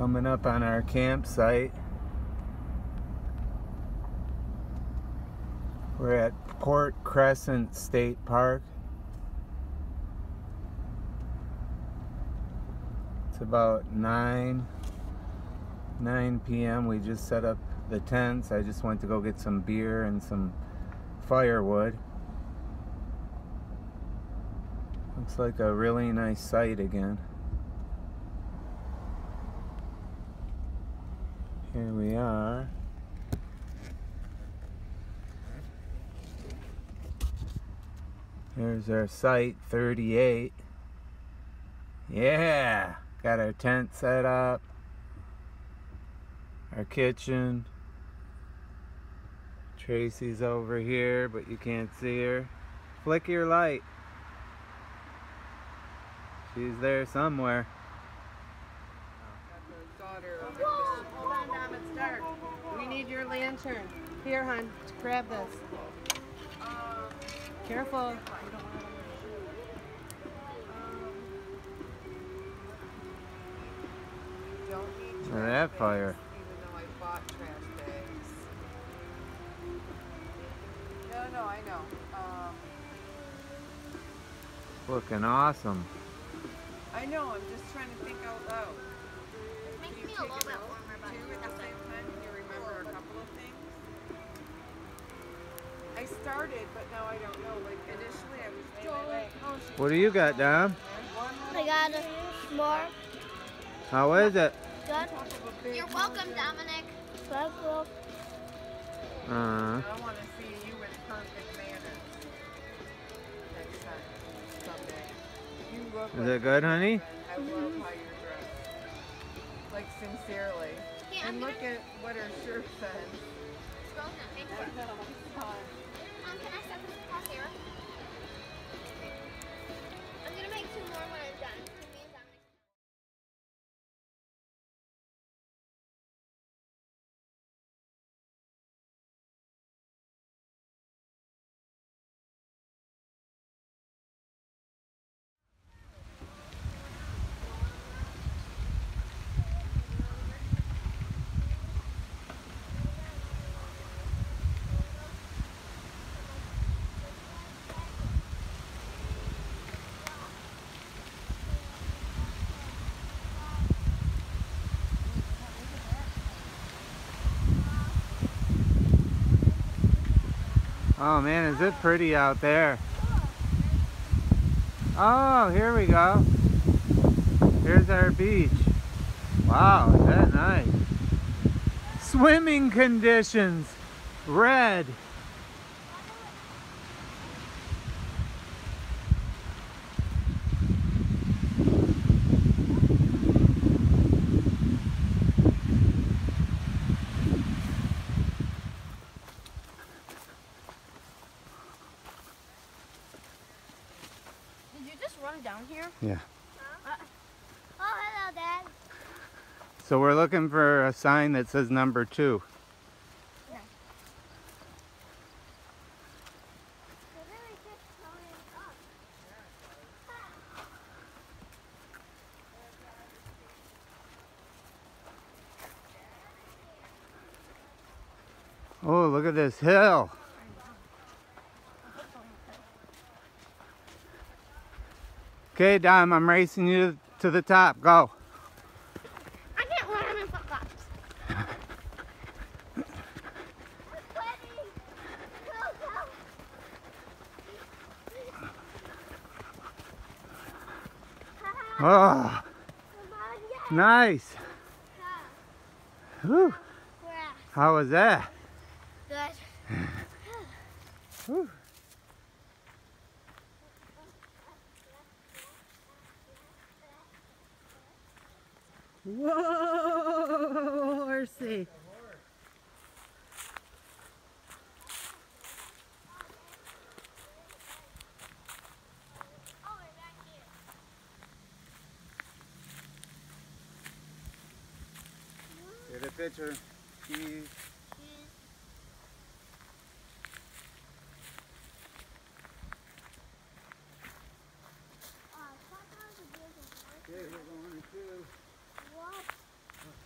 Coming up on our campsite. We're at Crescent State Park. It's about 9 p.m. We just set up the tents. I just went to go get some beer and some firewood. Looks like a really nice site again. Here we are. Here's our site, 38. Yeah! Got our tent set up. Our kitchen. Tracy's over here, but you can't see her. Flick your light. She's there somewhere. Whoa. Hold on, Dom, it's dark. We need your lantern. Here, hon, grab this. Careful. Look at that fire. Even though I bought trash bags. No, I know. Looking awesome. I know, I'm just trying to think out loud. It makes me a little bit warmer, but Two at the same time, can you remember a couple of things? I started, but now I don't know. Like, initially I was What do you got, Dom? I got a s'more. How is it? Good. You're welcome, Dominic. Welcome. I want to see you in perfect manners next time, someday. You look Is like it good, honey? I love how you're dressed. Like, sincerely. Yeah, And look at what her shirt says. Scroll down. Hey, I know, it's fun. can I set this across here? I'm gonna make 2 more when I'm done. Me and Dominic. Oh man, is it pretty out there? Oh, here we go. Here's our beach. Wow, is that nice? Swimming conditions. Red. Did you just run down here? Yeah. Oh, hello, Dad. So we're looking for a sign that says number 2. Okay. Oh, look at this hill. Okay, Dom, I'm racing you to the top. Go. I can't run, I'm in flip-flops. Oh, nice. Whew. How was that? Good. Whew. Whoa, horsey. Get a picture. Cheese. Okay, we're going to. What?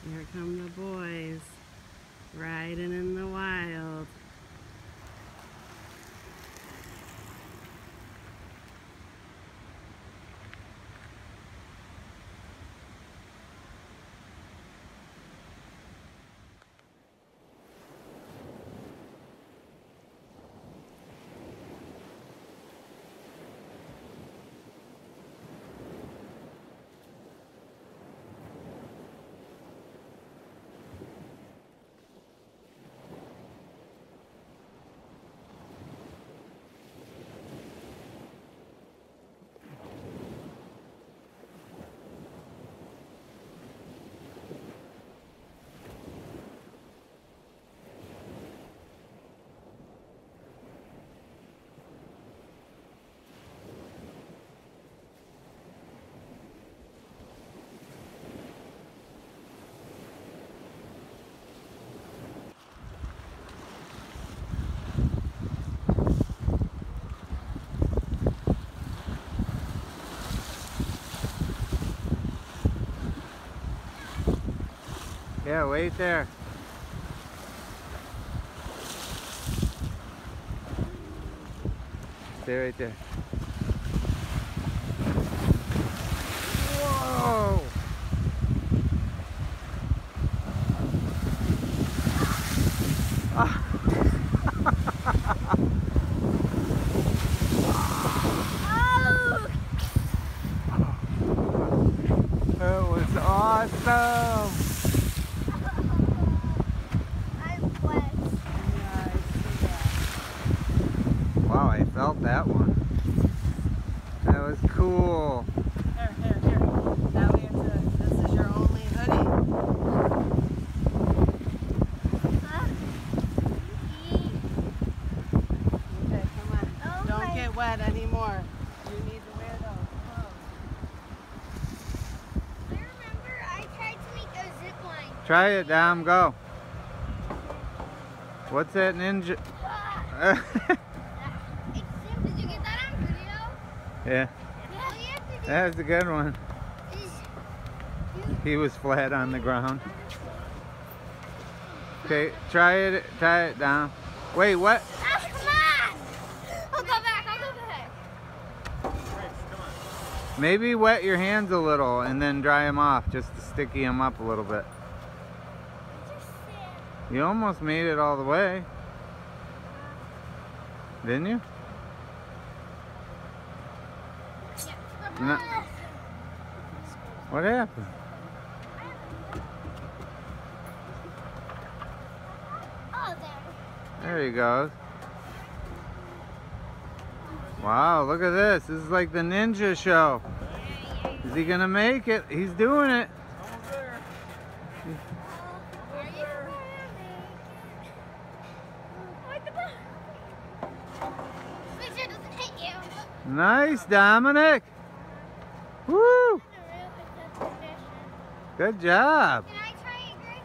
Here come the boys, riding in the wild. Yeah, wait there. Stay right there. Whoa! That was awesome! Wow, I felt that one. That was cool. Here. Now we have to, this is your only hoodie. Okay, come on. Don't get wet anymore. You need to wear those clothes. I remember I tried to make a zip line. Try it, Dom, go. What's that ninja? Did you get that on video? Yeah, All you have to do that was a good one. is He was flat on the ground. Okay, try it, Dom. Wait, what? come on! I'll go back. Maybe wet your hands a little and then dry them off just to sticky them up a little bit. You almost made it all the way. Didn't you? No. What happened? Oh, there. There he goes. Wow, look at this. This is like the ninja show. Is he gonna make it? He's doing it. Make sure it doesn't hit you. Nice, Dominic. Woo! Good job. Can I try it, Grace?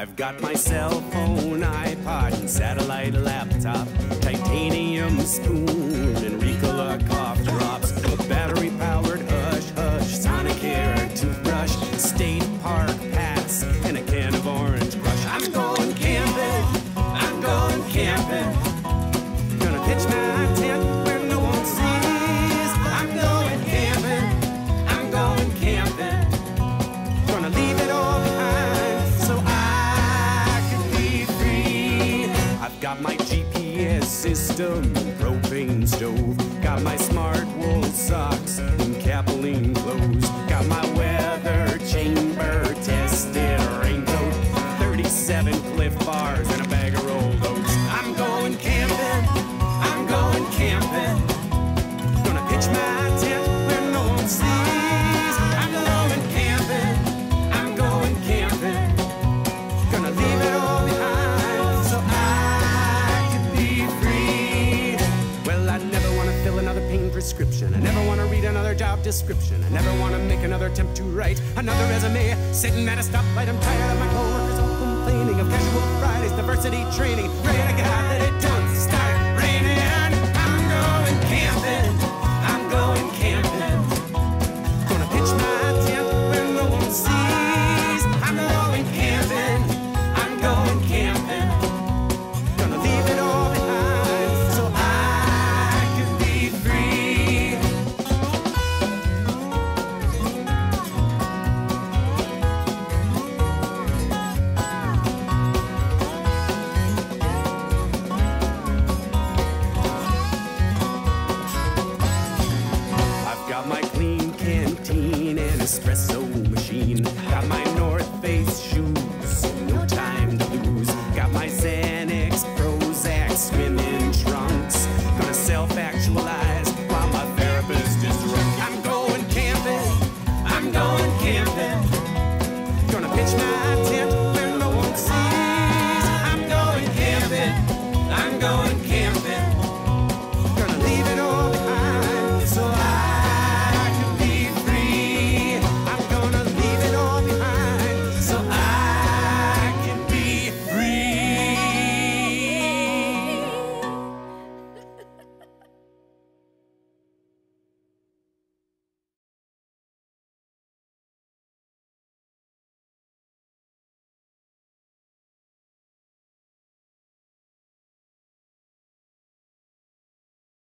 I've got my cell phone, iPod, and satellite laptop, titanium spoon, and Ricola cough drops, battery-powered hush-hush, Sonicare toothbrush, State Park pass, and a can of Orange Crush. I'm going camping, I'm going camping, gonna pitch my tent where no one sees. I'm going camping, I'm going camping, gonna leave it all behind so I can be free. I've got my GPS system, propane stove, got my smart wool socks and Capilene clothes, got my weather chamber tested raincoat, 37 Cliff Bars and a bag of rolled oats. I'm going camping, I'm going camping, gonna pitch my tent where no one sees. I'm going camping, I'm going camping, gonna leave it all behind so I can be free. Well, I never wanna fill another pain prescription, I never wanna read another job description, I never wanna make another attempt to write another resume. Sitting at a stoplight, I'm tired of my coworkers all complaining of casual Fridays, diversity training, ready to